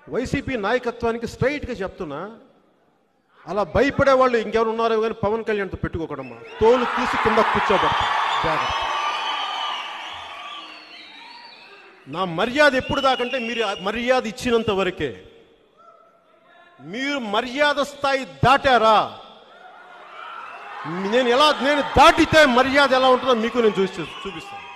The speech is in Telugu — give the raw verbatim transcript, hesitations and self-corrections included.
వైసీపీ నాయకత్వానికి స్ట్రైట్గా చెప్తున్నా, అలా భయపడే వాళ్ళు ఇంకెవరు ఉన్నారో కానీ పవన్ కళ్యాణ్తో పెట్టుకోకడమ్మా. తోలు తీసి కింద కూర్చోబడతా జాగ్రత్త. నా మర్యాద ఎప్పుడు దాకంటే మీరు మర్యాద ఇచ్చినంత వరకే. మీరు మర్యాద స్థాయి దాటారా, నేను ఎలా నేను దాటితే మర్యాద ఎలా ఉంటుందో మీకు నేను చూసి చూపిస్తాను.